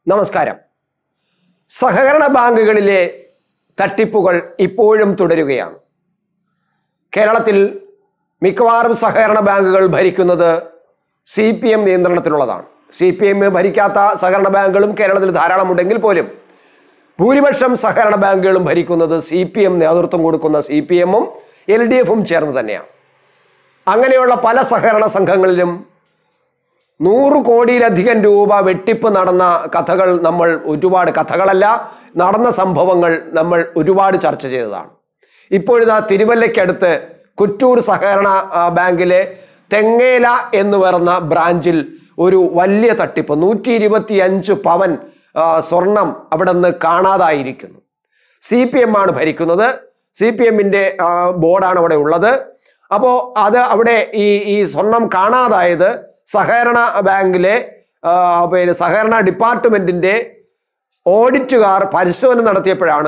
നമസ്കാരം. സഹകരണ ബാങ്കുകളിലെ തട്ടിപ്പുകൾ ഇപ്പോഴും തുടരുകയാണ്. കേരളത്തിൽ മിക്കവാറും സഹകരണ ബാങ്കുകൾ ഭരിക്കുന്നത് CPM നിയന്ത്രണത്തിലുള്ളതാണ്. CPM ഭരിക്കാത്ത സഹകരണ ബാങ്കുകളും കേരളത്തിൽ ധാരാളമുണ്ടെങ്കിൽ പോലും ഭൂരിപക്ഷം സഹകരണ ബാങ്കുകളും ഭരിക്കുന്നത് CPM നേതൃത്വം കൊടുക്കുന്ന CPM-ഉം LDF-ഉം ചേർന്ന് തന്നെയാണ്. അങ്ങനെയുള്ള പല സഹകരണ സംഘങ്ങളിലും 100 കോടിയിലധികം രൂപ വെട്ടിപ്പ് നടന്ന കഥകൾ നമ്മൾ ഒരുപാട്, കഥകളല്ല, നടന്ന സംഭവങ്ങൾ നമ്മൾ ഒരുപാട് ചർച്ച ചെയ്തതാണ്. ഇപ്പോഴിതാ തിരുവല്ലയ്ക്കടുത്ത് കുറ്റൂർ സഹകരണ ബാങ്കിലെ തെങ്ങേല എന്ന് പറയുന്ന ബ്രാഞ്ചിൽ ഒരു വലിയ തട്ടിപ്പ്, 125 പവൻ സ്വർണം അവിടെ നിന്ന് കാണാതായിരിക്കുന്നു. CPM ആണ് ഭരിക്കുന്നത്. CPM-ന്റെ ബോർഡാണ് അവിടെ ഉള്ളത്. അപ്പോൾ അത് അവിടെ ഈ സ്വർണം കാണാതായത് സഹകരണ ബാങ്കിലെ സഹകരണ ഡിപ്പാർട്ട്മെന്റിന്റെ ഓഡിറ്റുകാർ പരിശോധന നടത്തിയപ്പോഴാണ്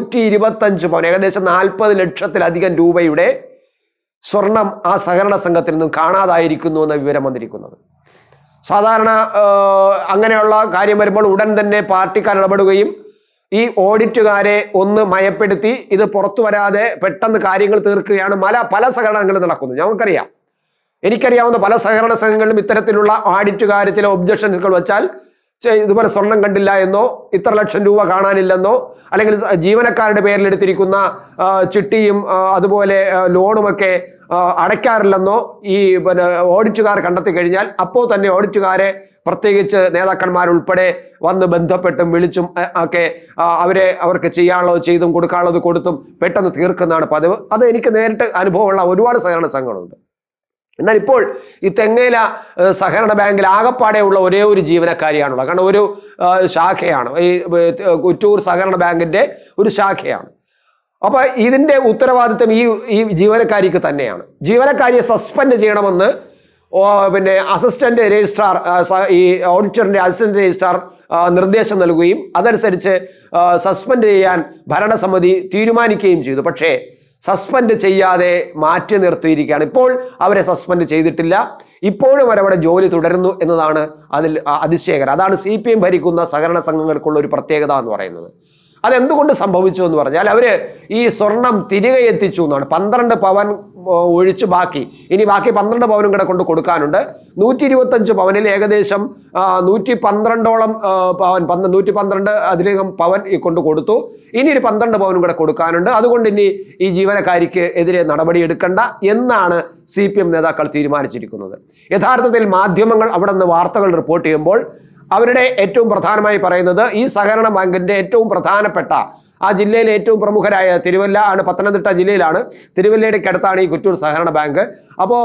125 പവൻ, ഏകദേശം 40 ലക്ഷത്തിലധികം രൂപയുടെ സ്വർണം ആ സഹകരണ സംഘത്തിൽ നിന്നും കാണാതായിരിക്കുന്നു എന്ന വിവരം വന്നിരിക്കുന്നത്. സാധാരണ അങ്ങനെയുള്ള കാര്യം വരുമ്പോൾ ഉടൻ തന്നെ പാർട്ടിക്കാർ ഇടപെടുകയും ഈ ഓഡിറ്റുകാരെ ഒന്ന് മയപ്പെടുത്തി ഇത് പുറത്തു വരാതെ പെട്ടെന്ന് കാര്യങ്ങൾ തീർക്കുകയാണ് പല സഹകരണങ്ങളും നടക്കുന്നത്. ഞങ്ങൾക്കറിയാം, എനിക്കറിയാവുന്ന പല സഹകരണ സംഘങ്ങളിലും ഇത്തരത്തിലുള്ള ഓഡിറ്റുകാർ ചില ഒബ്ജക്ഷനുകൾ വെച്ചാൽ ഇതുപോലെ സ്വർണം കണ്ടില്ല എന്നോ, ഇത്ര ലക്ഷം രൂപ കാണാനില്ലെന്നോ, അല്ലെങ്കിൽ ജീവനക്കാരുടെ പേരിൽ എടുത്തിരിക്കുന്ന ചിട്ടിയും അതുപോലെ ലോണുമൊക്കെ അടയ്ക്കാറില്ലെന്നോ ഈ ഓഡിറ്റുകാർ കണ്ടെത്തി കഴിഞ്ഞാൽ അപ്പോൾ തന്നെ ഓഡിറ്റുകാരെ, പ്രത്യേകിച്ച് നേതാക്കന്മാരുൾപ്പെടെ വന്ന് ബന്ധപ്പെട്ടും വിളിച്ചും ഒക്കെ അവർക്ക് ചെയ്യാനുള്ളത് ചെയ്തും കൊടുക്കാനുള്ളത് കൊടുത്തും പെട്ടെന്ന് തീർക്കുന്നതാണ് പതിവ്. അത് എനിക്ക് നേരിട്ട് അനുഭവമുള്ള ഒരുപാട് സഹകരണ സംഘങ്ങളുണ്ട്. എന്നാൽ ഇപ്പോൾ ഈ തെങ്ങേല സഹകരണ ബാങ്കിൽ ആകപ്പാടെ ഉള്ള ഒരേ ഒരു ജീവനക്കാരിയാണുള്ളത്. കാരണം ഒരു ശാഖയാണ്, ഈ കുറ്റൂർ സഹകരണ ബാങ്കിന്റെ ഒരു ശാഖയാണ്. അപ്പൊ ഇതിന്റെ ഉത്തരവാദിത്വം ഈ ജീവനക്കാരിക്ക് തന്നെയാണ്. ജീവനക്കാരിയെ സസ്പെൻഡ് ചെയ്യണമെന്ന് അസിസ്റ്റന്റ് രജിസ്ട്രാർ, ഈ ഓഡിറ്ററിന്റെ അസിസ്റ്റന്റ് രജിസ്ട്രാർ നിർദ്ദേശം നൽകുകയും അതനുസരിച്ച് സസ്പെൻഡ് ചെയ്യാൻ ഭരണസമിതി തീരുമാനിക്കുകയും ചെയ്തു. പക്ഷേ സസ്പെൻഡ് ചെയ്യാതെ മാറ്റി നിർത്തിയിരിക്കുകയാണ്. ഇപ്പോൾ അവരെ സസ്പെൻഡ് ചെയ്തിട്ടില്ല. ഇപ്പോഴും അവരവിടെ ജോലി തുടരുന്നു എന്നതാണ് അതിൽ അതിശയകരം. അതാണ് CPM ഭരിക്കുന്ന സഹകരണ സംഘങ്ങൾക്കുള്ള ഒരു പ്രത്യേകത എന്ന് പറയുന്നത്. അതെന്തുകൊണ്ട് സംഭവിച്ചു എന്ന് പറഞ്ഞാൽ അവര് ഈ സ്വർണം തിരികെ എത്തിച്ചു എന്നാണ്. 12 പവൻ ഒഴിച്ച് ബാക്കി 12 പവനും കൂടെ കൊണ്ട് കൊടുക്കാനുണ്ട്. 125 പവനിൽ ഏകദേശം 112ഓളം പവൻ, 112 അതിലധികം പവൻ കൊണ്ട് കൊടുത്തു. ഇനി ഒരു 12 പവനും കൂടെ കൊടുക്കാനുണ്ട്. അതുകൊണ്ട് ഇനി ഈ ജീവനക്കാരിക്ക് എതിരെ നടപടി എടുക്കണ്ട എന്നാണ് CPM നേതാക്കൾ തീരുമാനിച്ചിരിക്കുന്നത്. യഥാർത്ഥത്തിൽ മാധ്യമങ്ങൾ അവിടെ നിന്ന് വാർത്തകൾ റിപ്പോർട്ട് ചെയ്യുമ്പോൾ അവരുടെ ഏറ്റവും പ്രധാനമായി പറയുന്നത് ഈ സഹകരണ ബാങ്കിന്റെ ഏറ്റവും പ്രധാനപ്പെട്ട ആ ജില്ലയിലെ ഏറ്റവും പ്രമുഖരായ തിരുവല്ല ആണ്, പത്തനംതിട്ട ജില്ലയിലാണ്, തിരുവല്ലയുടെ അടുത്താണ് ഈ കുറ്റൂർ സഹകരണ ബാങ്ക്. അപ്പോൾ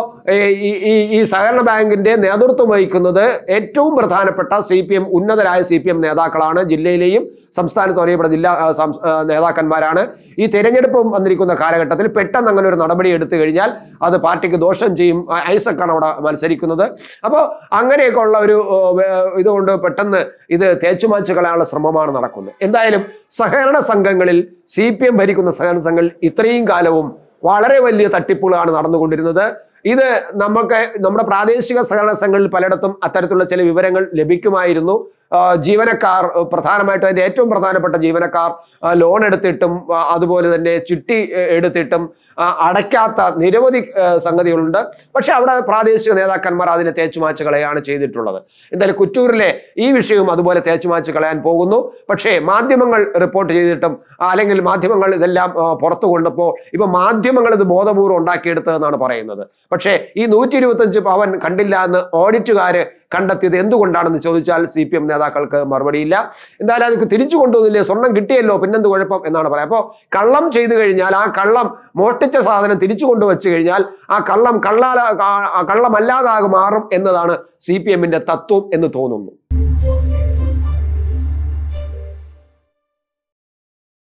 ഈ സഹകരണ ബാങ്കിന്റെ നേതൃത്വം വഹിക്കുന്നത് ഏറ്റവും പ്രധാനപ്പെട്ട ഉന്നതരായ CPM നേതാക്കളാണ്. ജില്ലയിലെയും സംസ്ഥാനത്തും അറിയപ്പെടുന്ന ജില്ലാ നേതാക്കന്മാരാണ്. ഈ തെരഞ്ഞെടുപ്പ് വന്നിരിക്കുന്ന കാലഘട്ടത്തിൽ പെട്ടെന്ന് അങ്ങനെ ഒരു നടപടി എടുത്തു കഴിഞ്ഞാൽ അത് പാർട്ടിക്ക് ദോഷം ചെയ്യും. ഐസക്കാണ് അവിടെ മത്സരിക്കുന്നത്. അപ്പോൾ അങ്ങനെയൊക്കെ ഉള്ള ഒരു ഇതുകൊണ്ട് പെട്ടെന്ന് ഇത് തേച്ചുമാച്ച് കളയാനുള്ള ശ്രമമാണ് നടക്കുന്നത്. എന്തായാലും സഹകരണ സംഘങ്ങളിൽ CPM ഭരിക്കുന്ന സഹകരണ സംഘങ്ങൾ ഇത്രയും കാലവും വളരെ വലിയ തട്ടിപ്പുകളാണ് നടന്നുകൊണ്ടിരുന്നത്. ഇത് നമ്മുടെ പ്രാദേശിക സഹകരണ സംഘങ്ങളിൽ പലയിടത്തും അത്തരത്തിലുള്ള ചില വിവരങ്ങൾ ലഭിക്കുമായിരുന്നു. ജീവനക്കാർ, പ്രധാനമായിട്ടും അതിൻ്റെ ഏറ്റവും പ്രധാനപ്പെട്ട ജീവനക്കാർ ലോൺ എടുത്തിട്ടും അതുപോലെ തന്നെ ചിട്ടി എടുത്തിട്ടും അടയ്ക്കാത്ത നിരവധി സംഗതികളുണ്ട്. പക്ഷെ അവിടെ പ്രാദേശിക നേതാക്കന്മാർ അതിനെ തേച്ചുമാച്ച് കളയാണ് ചെയ്തിട്ടുള്ളത്. എന്തായാലും കുറ്റൂരിലെ ഈ വിഷയവും അതുപോലെ തേച്ചുമാച്ച് കളയാൻ പോകുന്നു. പക്ഷേ മാധ്യമങ്ങൾ റിപ്പോർട്ട് ചെയ്തിട്ടും അല്ലെങ്കിൽ മാധ്യമങ്ങൾ ഇതെല്ലാം പുറത്തു കൊണ്ടപ്പോൾ ഇപ്പൊ മാധ്യമങ്ങൾ ഇത് ബോധപൂർവ്വം ഉണ്ടാക്കിയെടുത്തതെന്നാണ് പറയുന്നത്. പക്ഷേ ഈ 125 പവൻ കണ്ടില്ല എന്ന് ഓഡിറ്റുകാര് കണ്ടെത്തിയത് എന്തുകൊണ്ടാണെന്ന് ചോദിച്ചാൽ CPM നേതാക്കൾക്ക് മറുപടിയില്ല. എന്തായാലും അത് തിരിച്ചു കൊണ്ടുവന്നില്ലേ, സ്വർണം കിട്ടിയല്ലോ, പിന്നെന്ത് കുഴപ്പം എന്നാണ് പറയാം. അപ്പോൾ കള്ളം ചെയ്തു കഴിഞ്ഞാൽ, ആ കള്ളം മോഷ്ടിച്ച സാധനം തിരിച്ചു കൊണ്ടുവച്ച് കഴിഞ്ഞാൽ ആ കള്ളം കള്ളമല്ലാതാകെ മാറും എന്നതാണ് CPM-ന്റെ തത്വം എന്ന് തോന്നുന്നു.